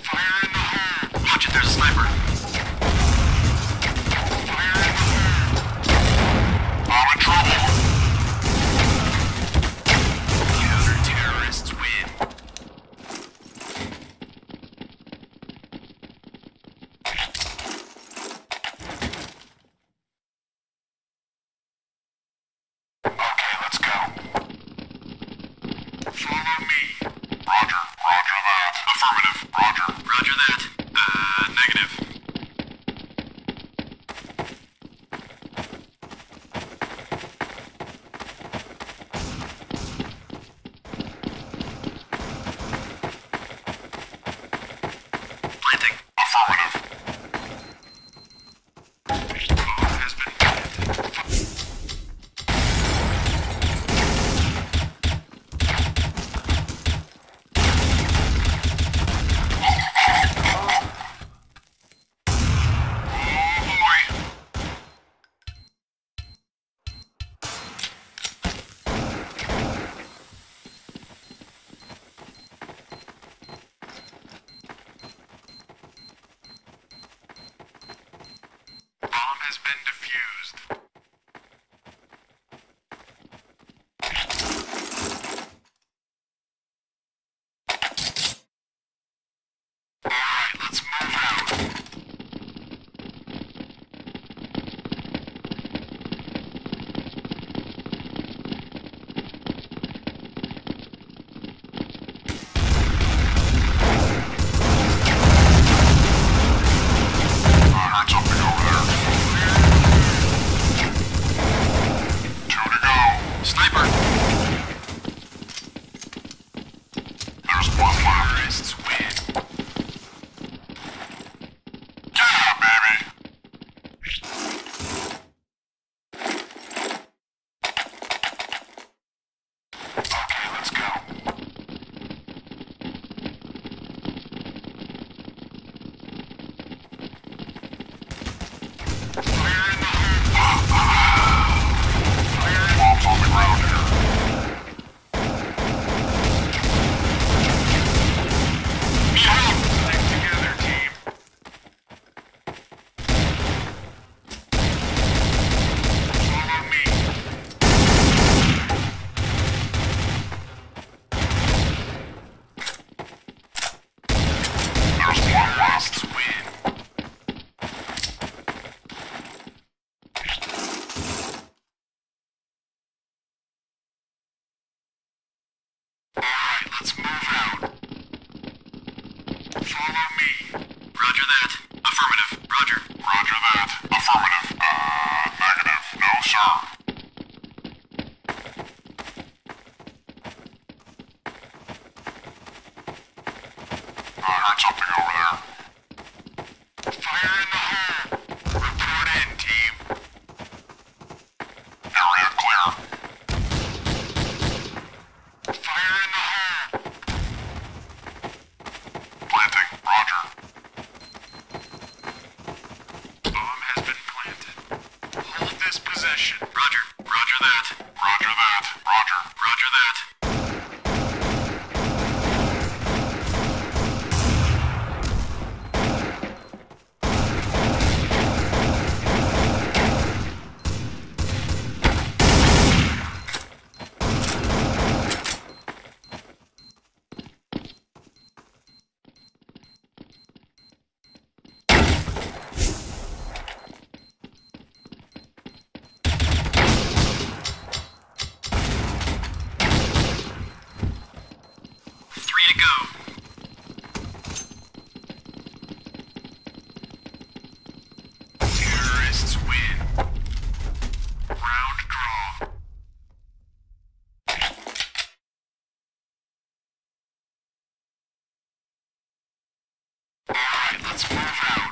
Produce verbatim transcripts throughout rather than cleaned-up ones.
Fire in the hole! Watch it, there's a sniper. Fire in the hole! I'm in trouble! Counter-terrorists win. Okay, let's go. Follow me. Roger, roger that. Affirmative, roger. Roger that. Uh, negative. Planting. Affirmative. Bomb has been planted. Bomb has been defused. Alright, let's move out. I heard something over there. Two to go. Sniper. There's one left. Terrorists win. Yeah, baby. Okay, let's go. Fire in the hole. Fire. Bombs on the ground here. Need help. Stick together, team. Follow me. There's one last. Win. Alright, let's move out. Follow me. Roger that. Affirmative. Roger. Roger that. Affirmative. Uh, negative. No, sir. I heard something over there. Fire in the hole. Report in, team. Area clear. Fire in the hole. Planting. Roger. Bomb has been planted. Hold this possession. Roger. Roger that. Roger that. Roger. Roger that. Three to go. Terrorists win. Round draw. Alright, let's move out.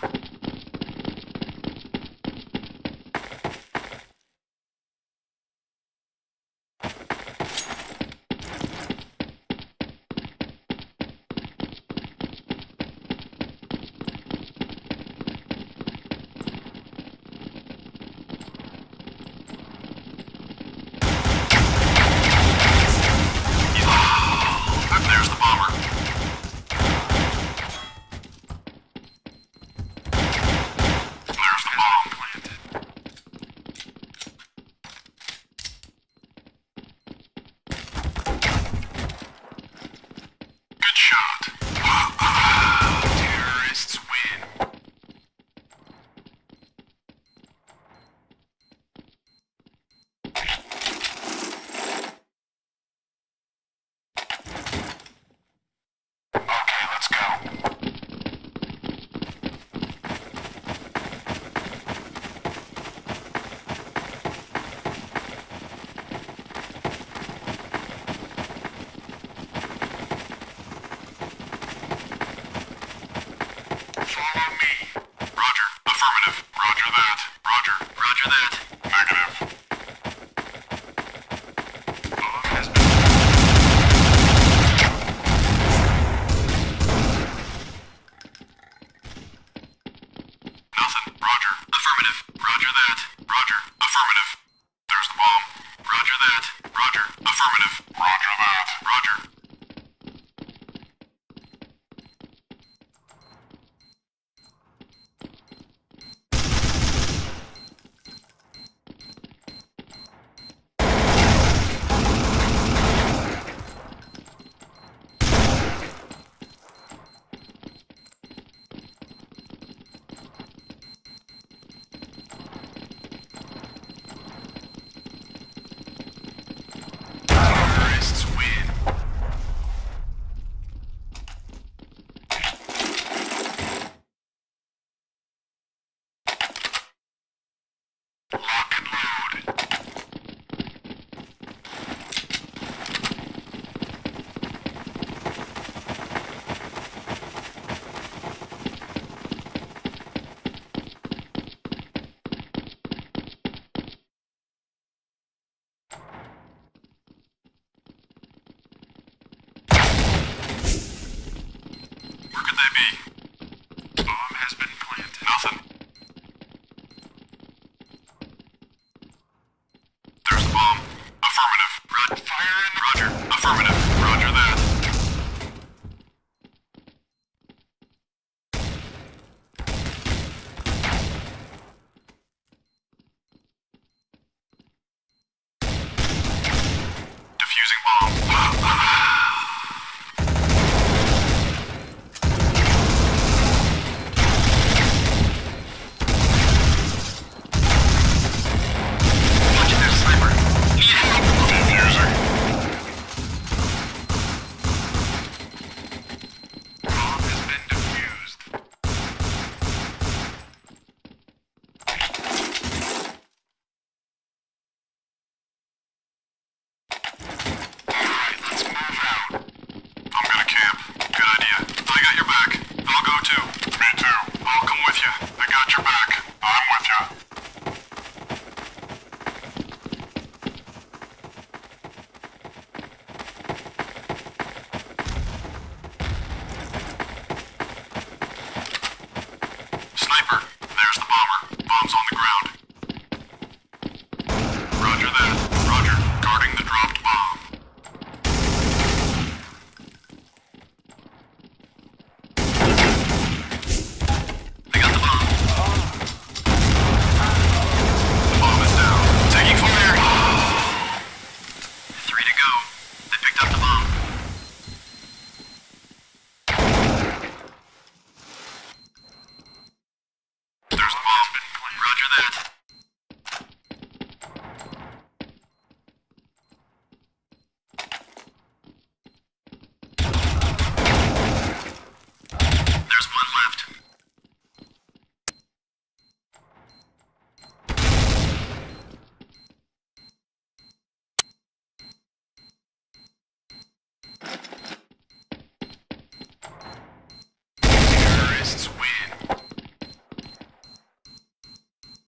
B.